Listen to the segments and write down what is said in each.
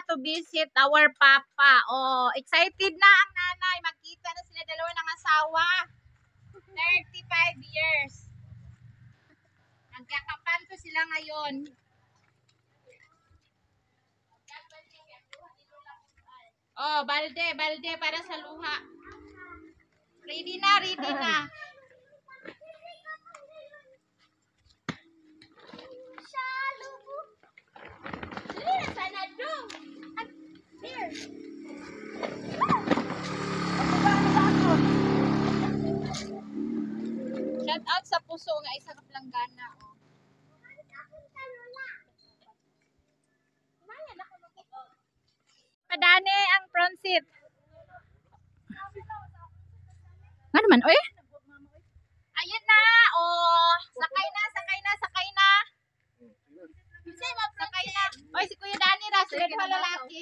to visit our papa. Oh, excited na ang nanay. Magkita na sila dalawa ng asawa. 35 years. Nagkakapanto sila ngayon. Oh, balde para sa luha. Ready na. Shout out sa puso nga isa ka planggana. Oh. Padane ang front seat. Nga naman, oy? Ayun na, oh. Sakay na. Sakay na. Oy, si Kuya Dani ra, sila duha lalaki.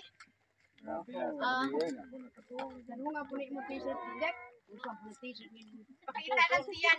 Pakita lang siyan.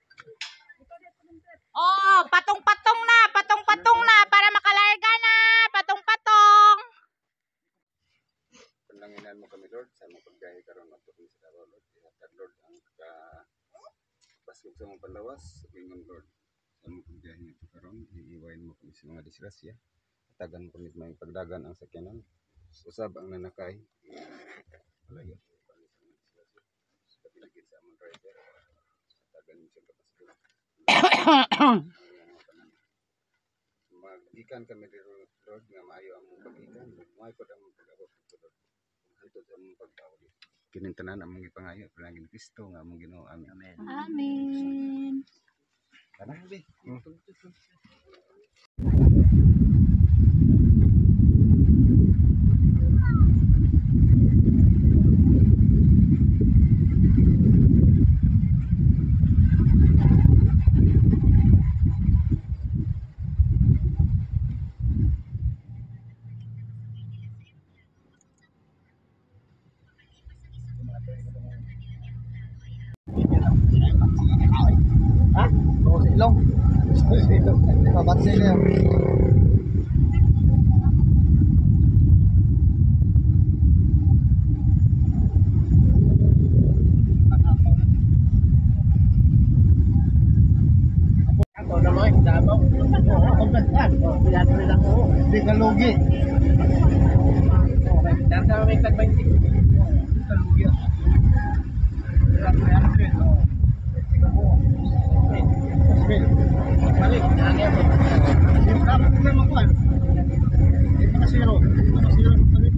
Oh, patong-patong na para makalarga na. Patong-patong. Panlanginan mo kami, Lord, sa mga pagbiyahe karon at sa Davao, Lord. Ihatag, Lord, ang basig sa mga panlawas, ingon, Lord, sa mga pagbiyahe nito karon, iiwain mo kami sa mga disgrasya. Hatagan mo kami may pagdagan ang sakyanan. Usab ang nanakay. Malayo. Sa paligid sa among driver. Hatagan mo siyang kapaskulan. Magikan kami dito, Lord, nga maayo ang pagikan. Maayo ko ang pag-abot dito, Lord. Hantod sa among pagtawag. Kinintanan among ipangayo pinagin Kristo nga among Ginoo. Amen. Amen. Tanabe. Silong. Kabat sila. Ako naman, dapat. Kontaktan. Bilang lang ko. Hindi ka lugi. Okay, dapat may tag-20. Lugi. Balik, nangya mo. Dapat mo makuha. Ito na zero. Balik.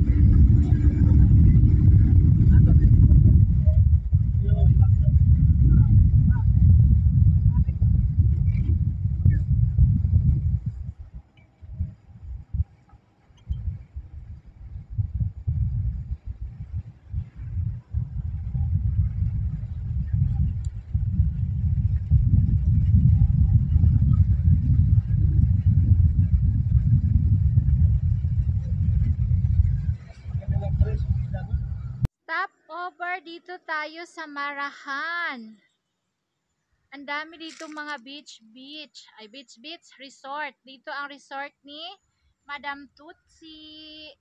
Stop over dito tayo sa Marahan. Ang dami dito mga beach resort. Dito ang resort ni Madam Tutsi.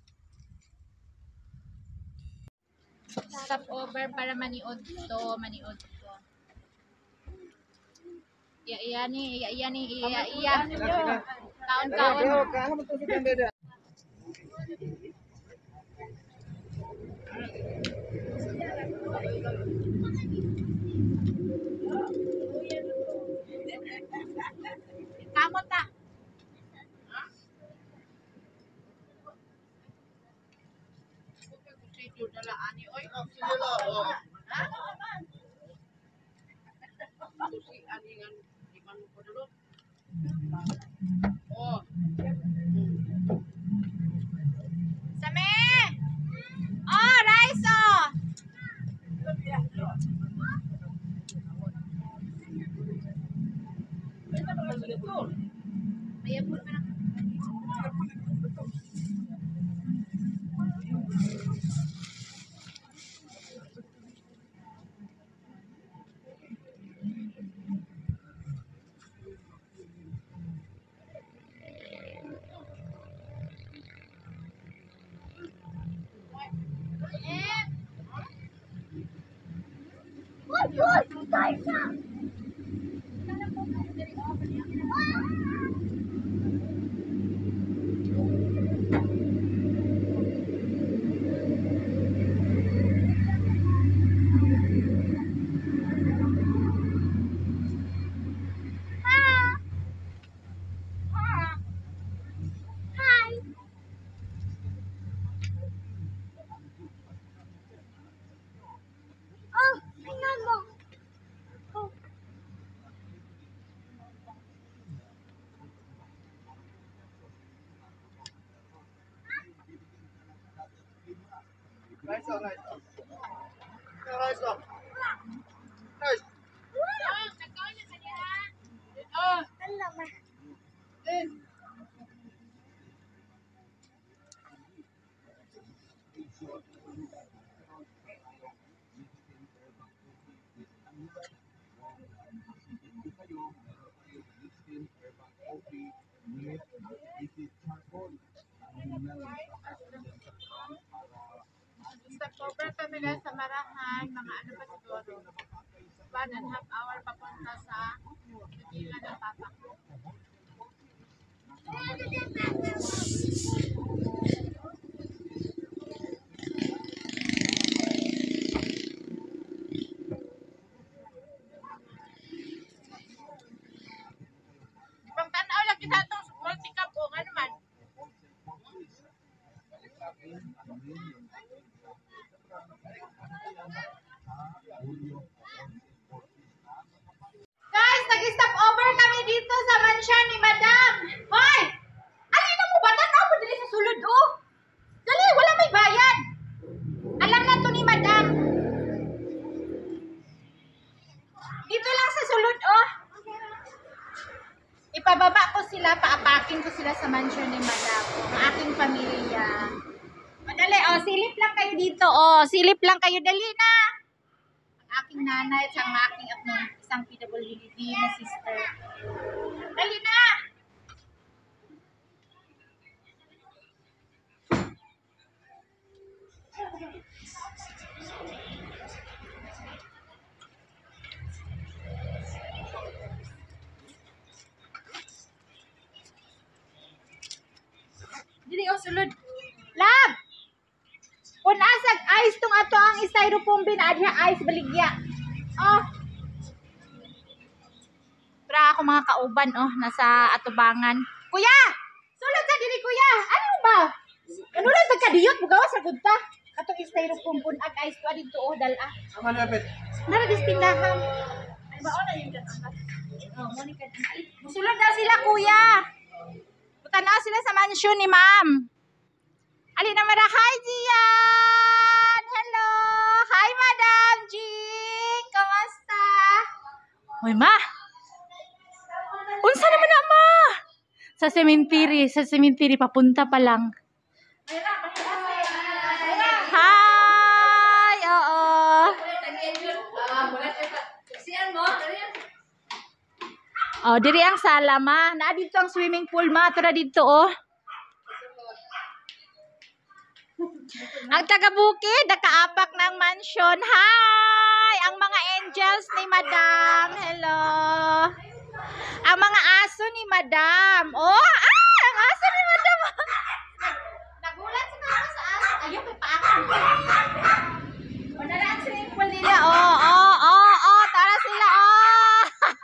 Stop over para maniod to. Iya. Kaon. Kamot na. Same! Oh, rice oh! Nice oh, nice oh. Nice oh. Nice. Stop over kami guys sa Marahan, mga ano pa siguro, 1.5 hour papunta sa Manila ng papa ko. Pang tanaw lang kita itong Multi Cup o ano man. Guys, nag-stop over kami dito sa mansyon ni Madam. Hoy! Alina mo ba? Tanaw mo dali sa sulod, oh. Dali, wala may bayad. Alam na to ni Madam. Dito lang sa sulod, oh. Ipababa ko sila, paapakin ko sila sa mansyon ni Madam. Ang aking pamilya. Madali, oh, silip lang kayo dito, oh. Silip lang kayo, dali na. Ang aking nanay at ang aking isang PWD na sister. Dali na! Dili, oh, sulod. Lab! Kung asag ice tong ato ang styrofoam bin, adya ice baligya. Oh. Tra ako mga kauban, oh, nasa atubangan. Kuya! Sulod ka dili, kuya! Ano ba? Ano lang tagkadiyot? Bugawas sa gunta. Atong styrofoam pun ag ice to adito, oh, dala. Ang malapit. Nara distindahan. Ay ba, oh, na yun dyan. Oh, Monica. Musulod daw sila, kuya. Tanaw sila sa mansyon ni ma'am. Alina Mara, hi Gian! Hello! Hi Madam Jing! Kamusta? Uy ma! Unsa naman na ma? Sa cemetery, papunta pa lang. Hi! Oo! Oh, diri ang sala ma. Naa dito ang swimming pool ma. Tura dito oh. Ang taga-bukid, nakaapak ng mansion. Hi! Ang mga angels ni Madam. Hello. Ang mga aso ni Madam. Oh, ang aso ni Madam. Nagulat si Mama sa aso. Ayun, may paakong. O, nara ang swimming pool nila. Oh. Tara sila. Oh.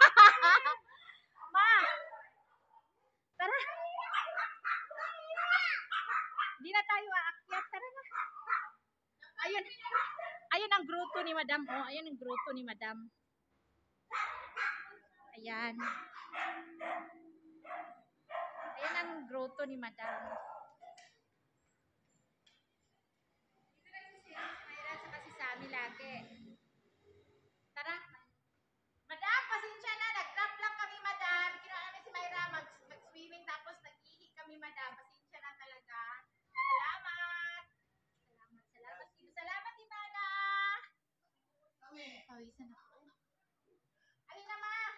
Ma. Tara. Hindi na tayo aakyat. Tara na. Ayun ang grotto ni Madam. Oh, ayun ang grotto ni Madam. Ayan. Ayan ang grotto ni Madam. Dito lang si Mayra sa kasi Sami lagi. Tara. Madam, pasensya na. Nag-drop lang kami, Madam. Kinuha namin si Mayra mag-swimming tapos nag-ihi kami, Madam. Pasensya na talaga. Salamat. Salamat, Imana. Pawisan ako. Alin na, ma?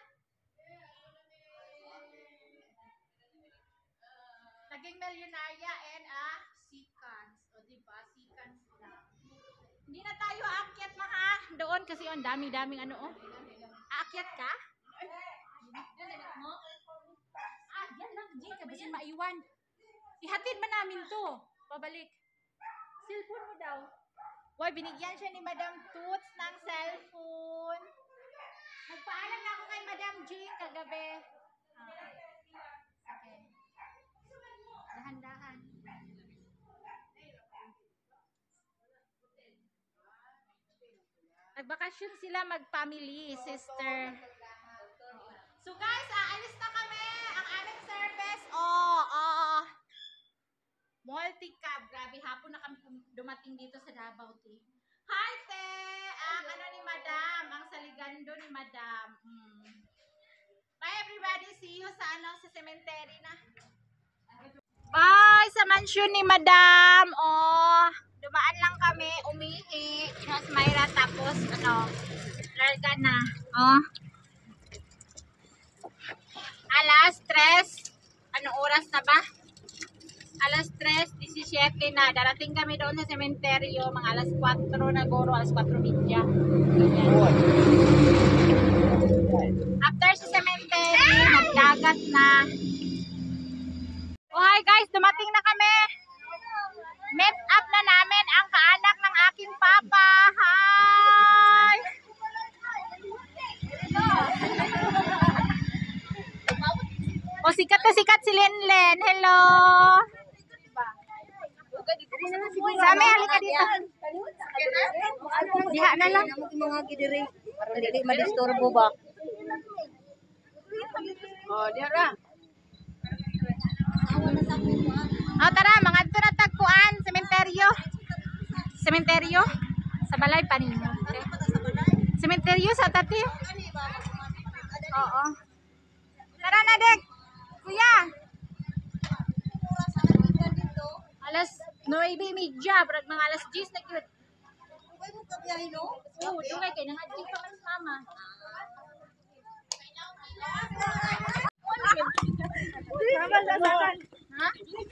Naging milyonarya and seconds. O, diba? Seconds lang. Hindi na tayo aakyat, ma, ha? Doon kasi ang daming-daming ano, oh. Aakyat ka? Mo? Ah, yan lang, Jay, kasi maiwan. Ihatid man namin to. Pabalik. Cellphone mo daw. Boy, binigyan siya ni Madam Toots ng cellphone. Nagpaalam na ako kay Madam Jean kagabi. Okay. Dahan-dahan. Nagbakasyon sila mag-family, sister. So guys, aalis na kami. Ang aming service, multi-cab. Grabe, hapon na kami dumating dito sa Davao, te. Hi, te! Ang ano ni Madam, ang saligando ni Madam. Bye, everybody. See you sa cemetery na. Bye sa mansion ni Madam. Dumaan lang kami, umihi. Mas Mayra, tapos, larga na. Alas 3. Anong oras na ba? Alas 3:17 na. Darating kami doon sa sementeryo. Mga alas 4 na goro. Alas 4:30. After sa sementeryo, nagdagat na. Oh, hi guys. Dumating na kami. Meet up na namin ang kaanak ng aking papa. Hi! O, sikat na sikat si Lenlen. Hello! Sami, halika dito. Diha na lang. Mga gidiri para dili madisturbo ba. Diha ra. Tara, mga ito na tagpuan. Sementeryo. Sementeryo? Sa balay pa ninyo. Okay. Sementeryo sa tati. Oo. Tara na, Dek. Kuya. Alas 9:30. Brad, mga alas 10 na cute. Oo, dugay kayo. Nangadjig pa man sa mama. Ha?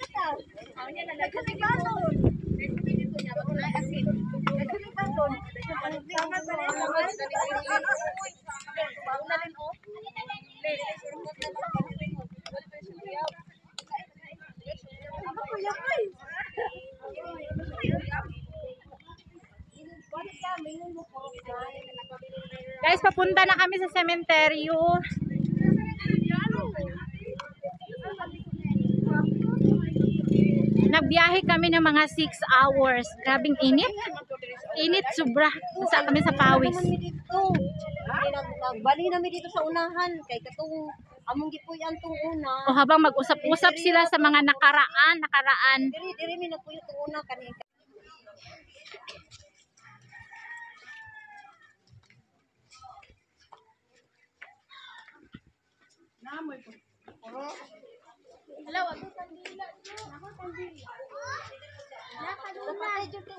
Guys, papunta na kami sa sementeryo. Nagbiyahe kami ng mga 6 hours. Grabing init. Init sobra. Nasa kami sa pawis. Nagbali namin dito sa unahan kay katong among gipuy-an tong una. O habang mag-usap-usap sila sa mga nakaraan. Diri mi nagpuyo tong una kani. Hello, ako kandila. Ako kandila. Nakaluna.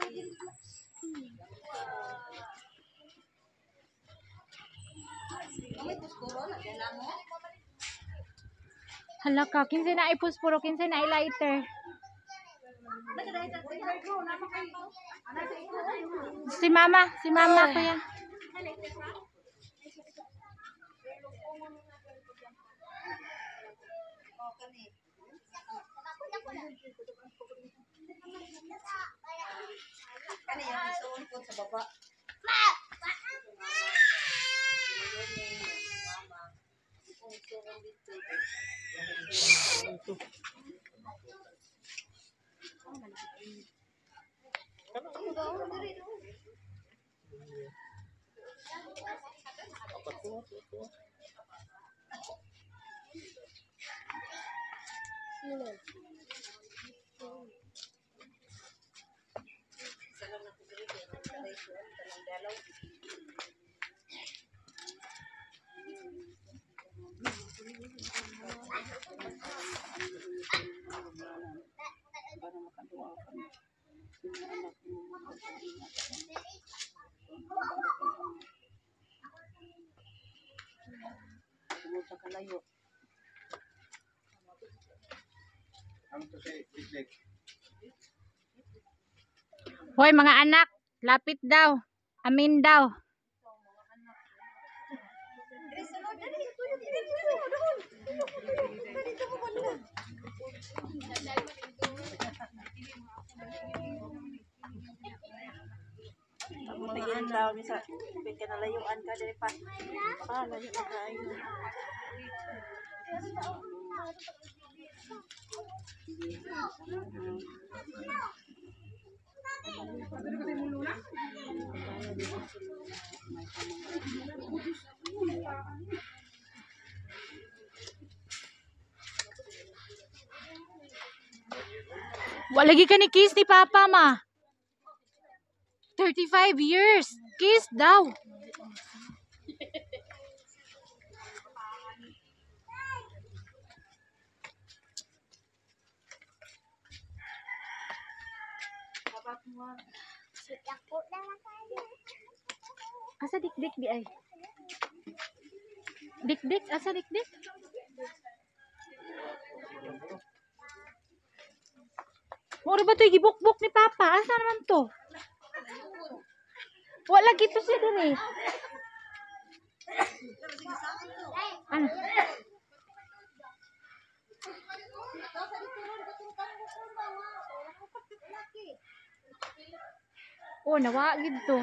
Hala ka, kinsa na ipuspuro, kinsa na lighter. Si mama ko yan. Kani yung isuon po sa baba. Kalayo. Ano to si Big? Hoy mga anak, lapit daw. Amin daw. Tingin daw ni sa kanalayuan ka diri pa. Layo na kayo. Wala lagi ka ni kiss ni Papa, ma. 35 years. Kiss daw. Asa dik-dik di ay? Dik-dik? Asa dik-dik? Mura ba ito gibukbuk ni Papa? Asa naman to? Wala gito siya din eh. Ano? Oh, nawa gito.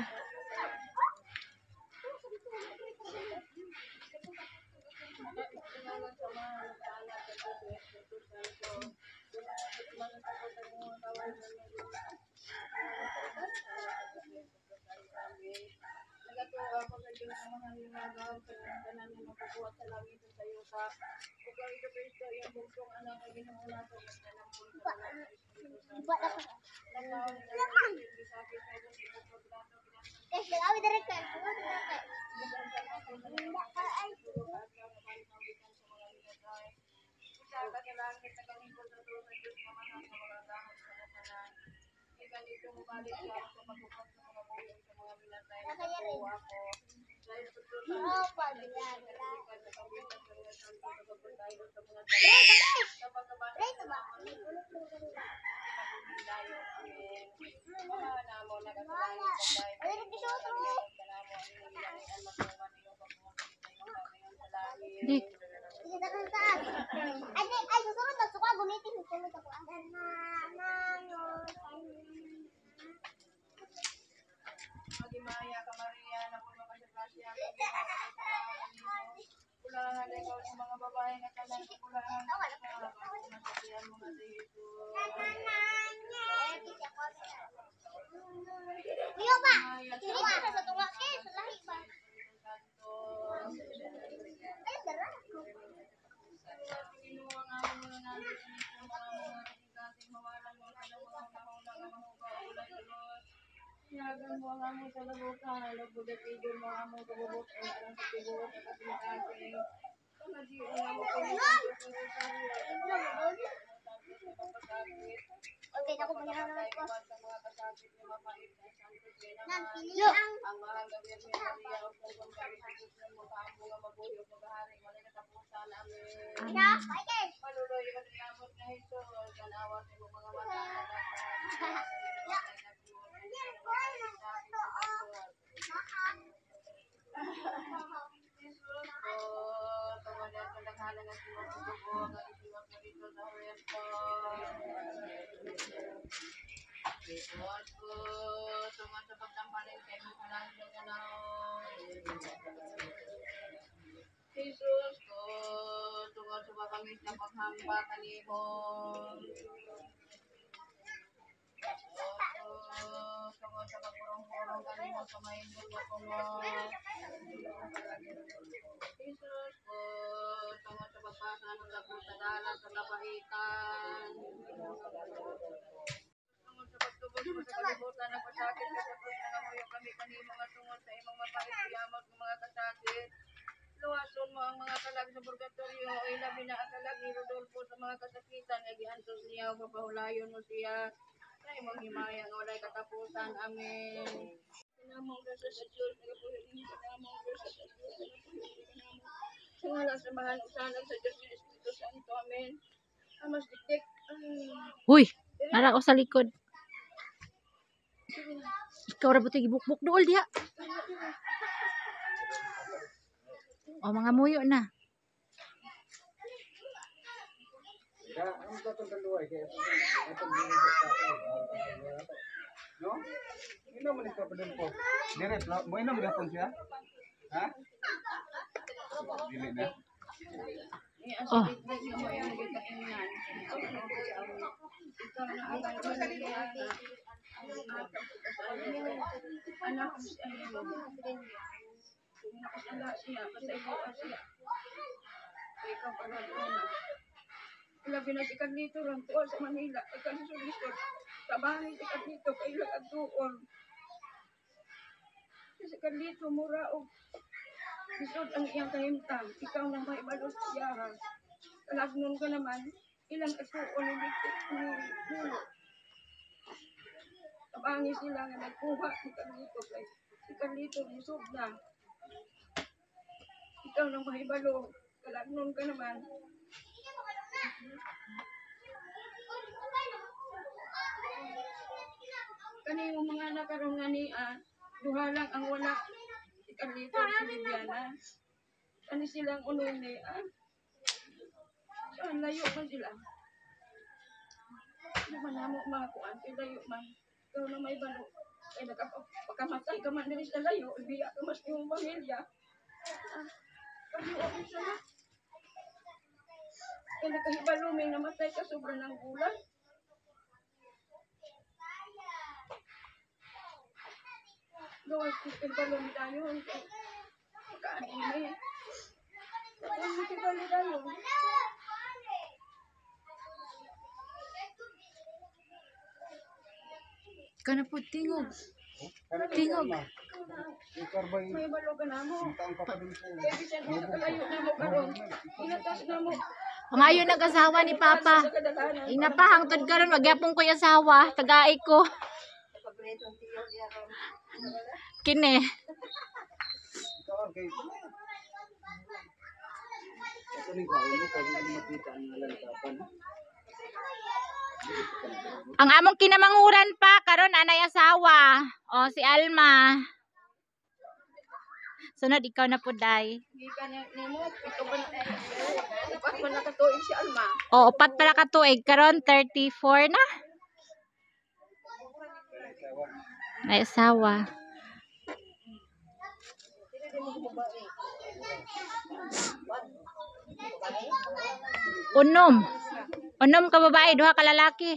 Dik. Ay, susunod na suka, gunitin ko na ako. Magimaya ka Maria na puno ka sa grasya. Kulahan ay ikaw sa mga babae na talang kulahan. Masasiyan mo nga si Jesus. Kuya pa, hindi ka sa tunga ke, sa lahi ba? Ay, dara. Yagan mo ang among talabukan, labudat idol mo ang among kabubot o ang katibot at kasintasing. Pamadiin ang among Okay, ako ba naman ko? Nan, pili ang ang mahal na Birhen Maria o kung pagkaritigos ng mga among nga mabuhi o pagkahari, wala katapusan amin. ina, Michael. Maluloy ka niyamot na Jesus, kanawa sa iyong mga mata na tungod sa pagtampanin kay mo kalang Jesus ko, tungod sa makamis na paghamba kanimo. Tungod sa pagpurong-purong kanimo sa maindog na kumot. Jesus ko, tungod sa pagpasa ng labot sa dalan sa labaitan. Tungod sa pagtubos mo sa kalibutan ng pasakit sa kapos na ngamuyo kami kanimo nga tungod sa imong mapait-iyamot ng mga kasakit. Luwason mo ang mga kalag sa purgatorio o ilabi na ang kalag ni Rodolfo sa mga kasakitan nga giantos niya o papahulayon mo siya sa imong himaya nga walay katapusan. Amen. Pinamong grasya sa Diyos, nagapuhin niyo pinamong grasya sa Diyos, nagapuhin niyo pinamong sa ngalan sa mahal usanan sa Diyos ni Espiritu Santo. Amen. Amas dikdik. Huy, nara ko sa likod. Ikaw ra buti gibukbuk dool diha. O mga muyo na. Ang tatong kanduay kaya itong dili sa no? Ino man ito pa po. Dire mo inom gapon siya? Ha? Dili na. Oh. Anak ko siya. Nakasala siya. Kasaybuan siya. Ikaw pala doon na. Labi na si Carlito ron tuol sa Manila. Pagkasusulisod. Sa bahay si Carlito. Kailang at tuol. Si Carlito mura o isod ang iyang kahimtang. Ikaw na may balos siya ha. Talagnon ka naman. Ilang atuon ni Nulo. Tabangi sila nga nagkuha si Carlito. Si Carlito isod na. Ikaw na may balo. Talagnon ka naman. Kani yung mga nakaroon nga ni duha lang ang wala. Si Carlito at si Viviana. Kani silang unoy ni saan layo man sila. Ano man namo mga kuan, layo man. Ikaw na may balo. Ay pagkamatay ka man diri sa layo, ibiya ka mas yung pamilya. Pag-iwan sila. Ay nakahibalo may namatay ka sobrang ng gulang. Gawas kipalong tayo. Pagka-anime. Gawas kipalong tayo. Kana po tingog. Tingog. Ikarbay May balo ka na mo. taong kapadin po. Kaya bisan mo nakalayo na mo karon. Inatas na mo. Ngayon nag-asawa ni Papa. Sa kadalanan. Ina pa hangtod karon magyapon ko yung asawa, tagaay ko. Kini. Ikaw kay ito ni ko ulo pag makita ang lalakapan. Ang among kinamanguran pa karon anay asawa. O si Alma. Sunod ikaw na po day. Gikan nimo ito ba upat man nakatuig si Alma. O upat pala ka tuig karon 34 na. Ay asawa. Unom. Unom ka babae, duha ka lalaki.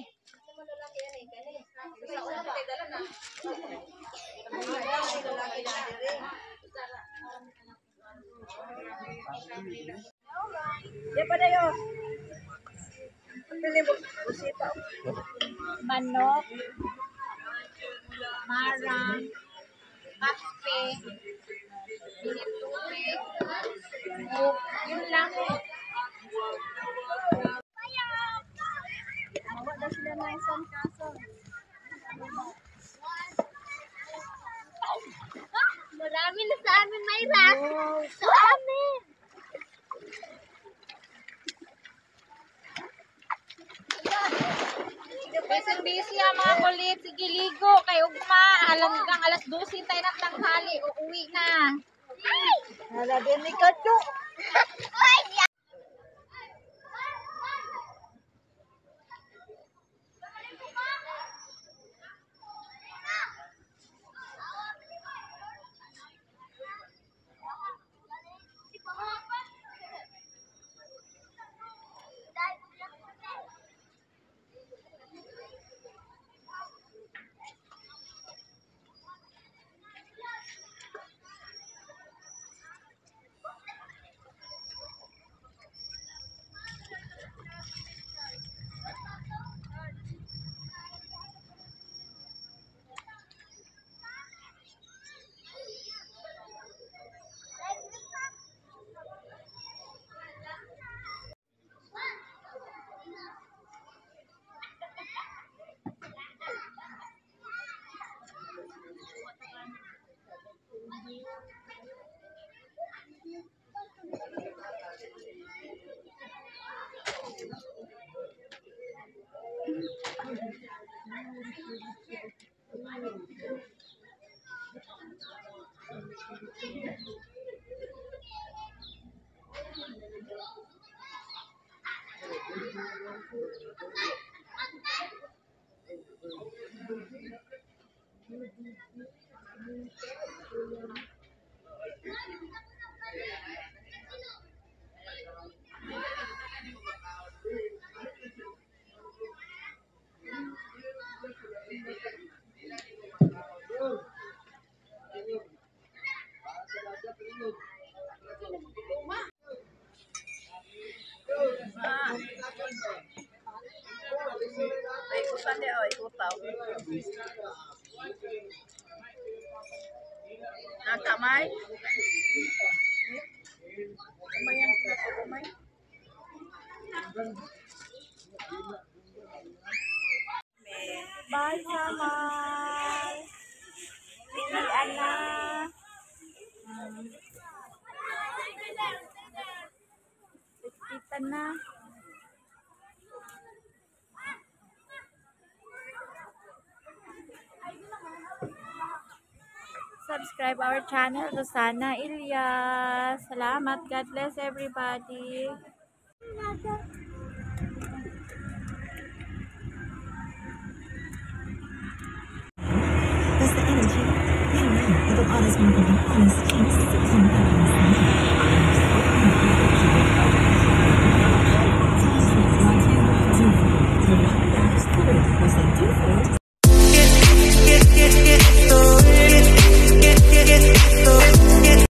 Ya pa dayo. Pili mo busita. Manok. Marang. Kape. Pinituig. Yun lang. Wala sila na isang kaso. Marami na sa amin, Mayra. Sa amin. Busy ang mga kulit. Sige, ligo. Kay ugma. Hanggang alas 12 tayo ng tanghali. Uuwi na. Hala din ni Kacho. Ay, ikutan di, oh, ikutaw. Nakamay? Kamayan ko na ito, kamay. Bye, kamay. Pilihan na. Kita na. Subscribe our channel, Rosana Ilyas. Salamat. God bless everybody. That's the energy. Yeah, it'll always be the honest,